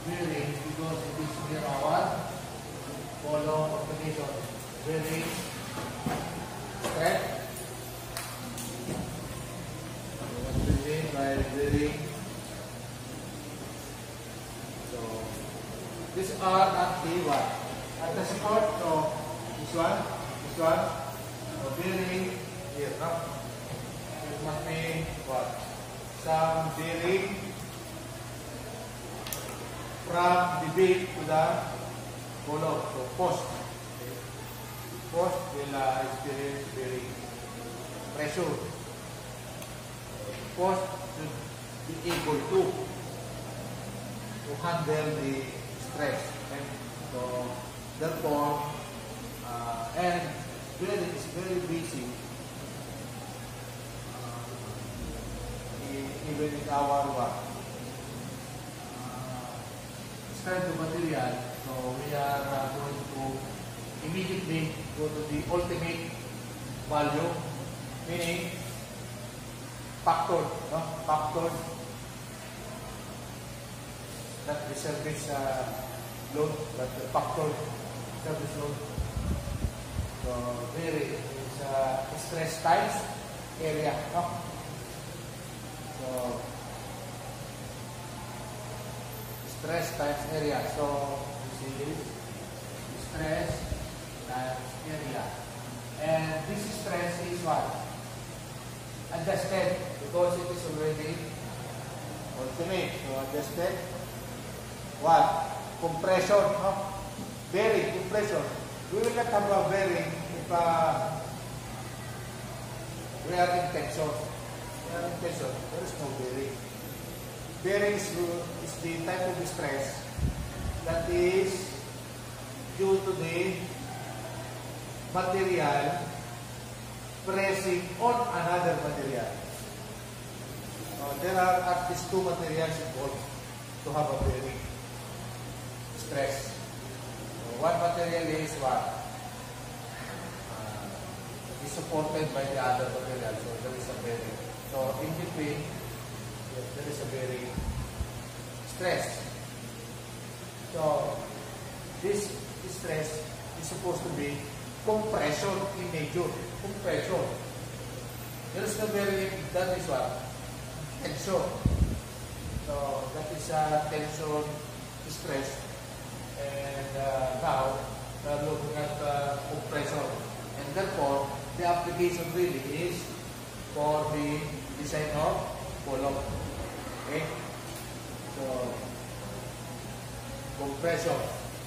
bearing because it is near our column of condition. Bearing stress. What we mean by bearing? So these are at the what? At the support. So this one. So bearing here. No? It must be what? Some bearing from the bead to the column. So post. Post will experience bearing pressure. Post should be able to handle the stress. And so therefore, and bearing is very busy. Even in our strength of material, so we are going to immediately go to the ultimate value, meaning factored, no? Factored, not the service load, but the factored service load. So there is stress times area, no? So stress times area. So this is stress times area. And this stress is what? Adjusted because it is already ultimate. So adjusted what? Compression. No? Bearing, compression. We will not have a bearing if we are in tension. There is no bearing. Bearing is the type of stress that is due to the material pressing on another material. There are at least two materials involved to have a bearing stress. One material is what? Is supported by the other material, so there is a bearing. So in between, yes, there is a bearing stress. So this stress is supposed to be compression in nature. Compression. There is no bearing, that is what? Tension. So that is tension stress. And now we are looking at compression. And therefore, the application really is for the design of column. Okay? So, compression.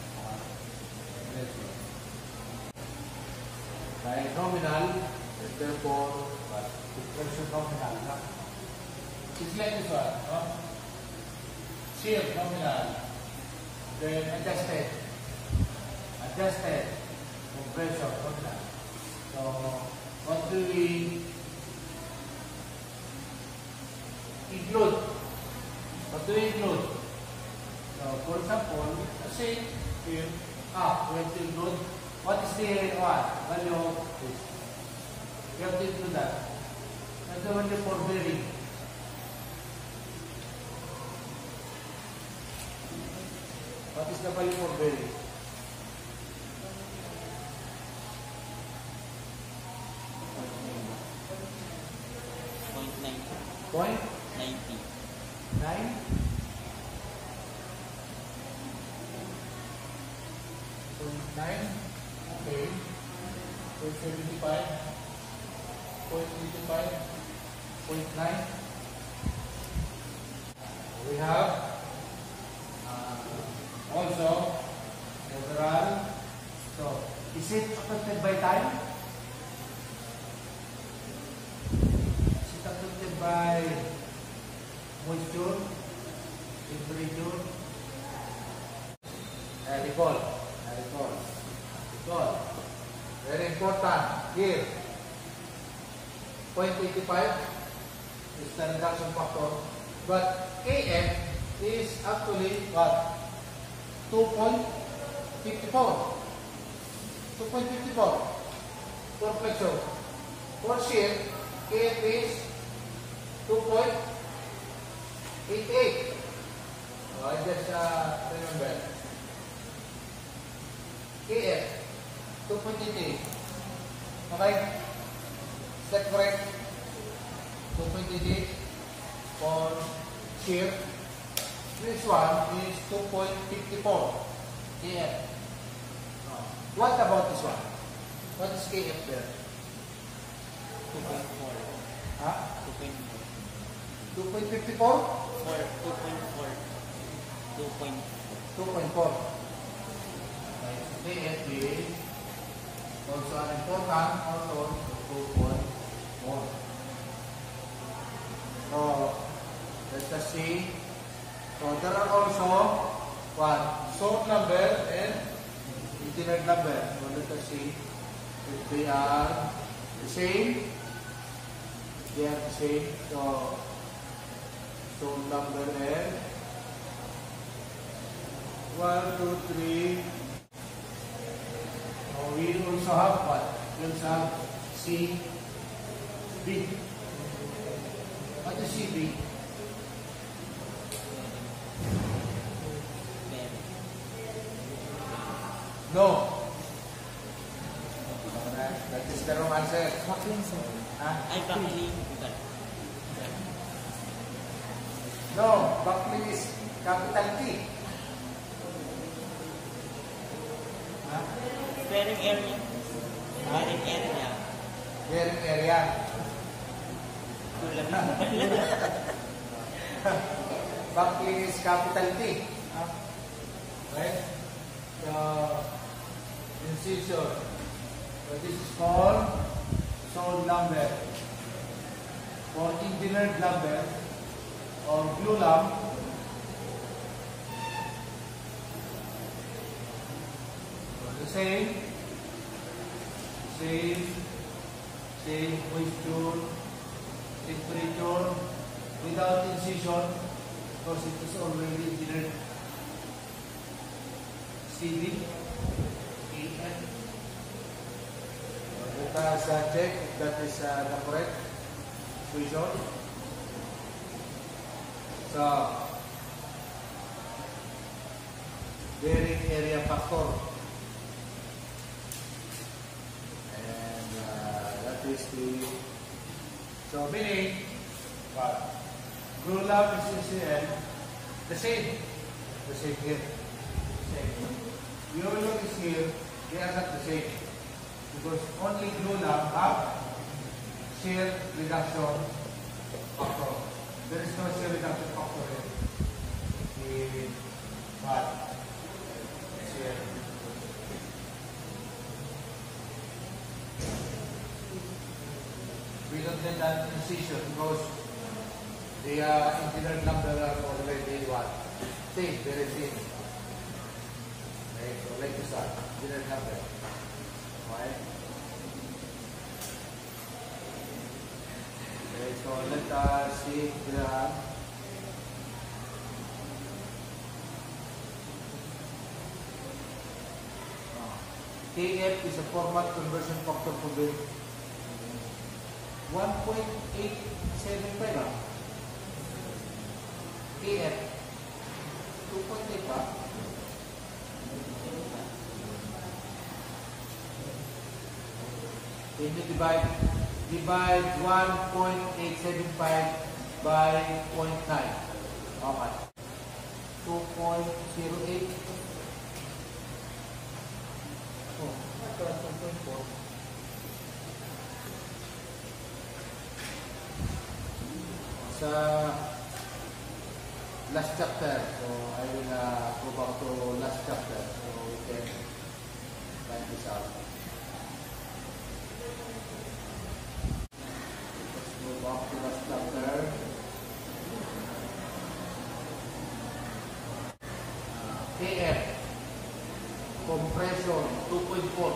By nominal, and therefore, compression nominal. It's like this one. No? Shear nominal. Then adjusted. Adjusted. Compression nominal. So, what do we include? What do we include? So, for example, let's say here, we have to include what is the value of this? We have to include that. That's the value for bearing. What is the value for bearing? Point 90. 9? Point 9. Okay. Point 75. Point 85. Point 9. We have also overall. So, is it affected by time? Is it affected by moisture, temperature? Recall. Very important here. 0.85 is the reduction factor, but Km is actually what? 2.54. 2.54 for flexure. For shear, Kf is 2.88. I just KF, 2.88. Okay? Is that correct? 2.88 for shear. This one is 2.54 KF. What about this one? What is KF there? 2.4. Huh? 2.4. 2.54? 2.4. 2.4. KF is also an important also 2.4. So, let us see. So, there are also what? Short number and infinite number. So, let us see if they are the same. They are the same. So, short number and 1, 2, 3. We also have what? We also have C, B. What is CB? No. That is the wrong answer. Backling, sir. Huh? Ay, backling. No, backling is capital T. Huh? Bearing area. Bearing area. Bearing area. Backling is capital T. Huh? Right? So, incision. So, this is called sold number. For engineered lumber or glue lump, the same moisture, temperature, without incision, because it is already engineered. CD, EN. Let us check if that is the correct equation. So, bearing area factor. And that is the, so meaning, what? Glue lump is CCL, the same here. Your look is here, they are not the same. Because only glue lump have shear reduction factor. There is no shear reduction factor in what? Shear. We don't need that incision because the engineered number are already what? Same, very same. Okay, so like this one, engineered number. Right? Okay, so let us see the KF is a format conversion factor for the 1.875. KF 2.8 ba? Can you divide 1.875 by 0.9? How much? 2.08. Oh, ito 2.4. Sa last chapter, so I will go back to last chapter so we can find this out. Let's go back to last chapter. KF compression 2.4,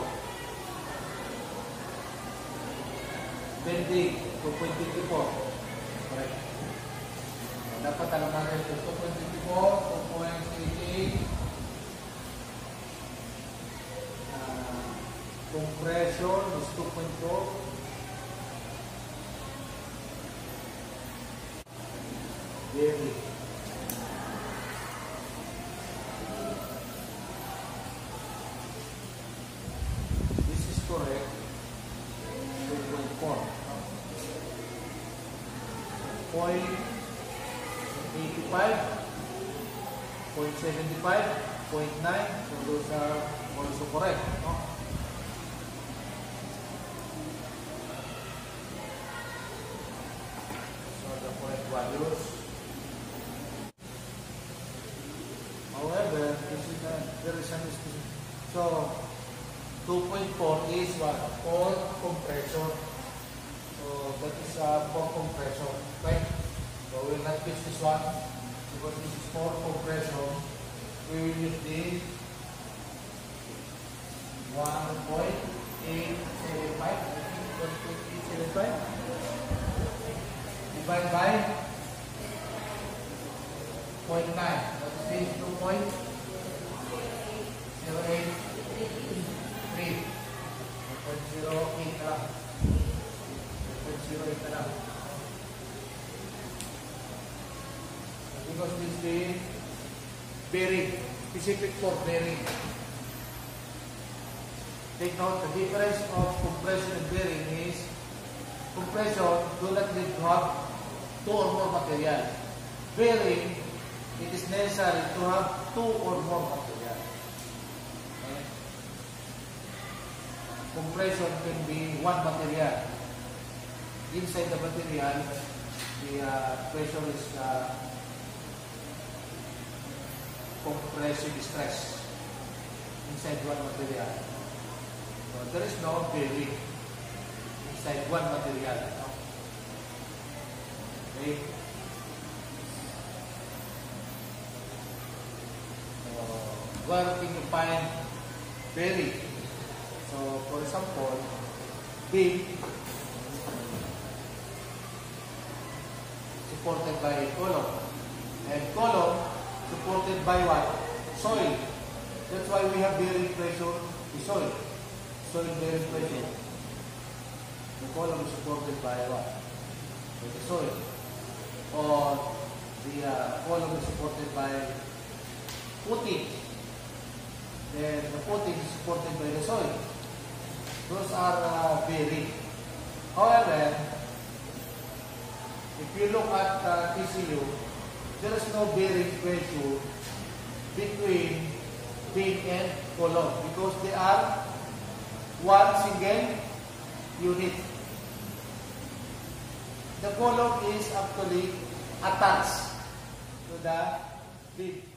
bending 2.54. Correct. Dapat alam natin ito 2.54, 2.88, compression is 2.4, bearing. 0.85, 0.75, 0.9. So those are also correct. No? So the correct values. However, there is an specific. So 2.4 is what? Pore compression. So that is pore compression. Right? So we will not fix this one because this is pore compression. We will use the 1.875. 1.875 divided by 0.9. That is 2.083. 2.08 na lang. 2.08 na lang. Because this is bearing, specific for bearing. Take note, the difference of compression and bearing is compression do not need to have two or more material. Bearing, it is necessary to have two or more material. Okay? Compression can be one material. Inside the material, the pressure is compressive stress inside one material. So there is no bearing inside one material. No? Okay. Where can you find bearing? So for example, beam supported by column, and column supported by what? Soil. That's why we have bearing pressure is soil. Soil bearing pressure. The column is supported by what? By the soil. Or the column is supported by footing. Then the footing is supported by the soil. Those are bearing. However, if you look at TCU, there is no bearing pressure between beam and column because they are one single unit. The column is actually attached to the beam.